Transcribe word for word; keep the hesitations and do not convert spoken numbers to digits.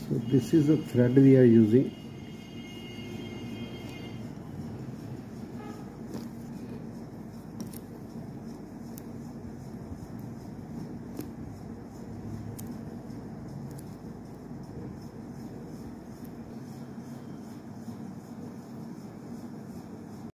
So this is the thread we are using.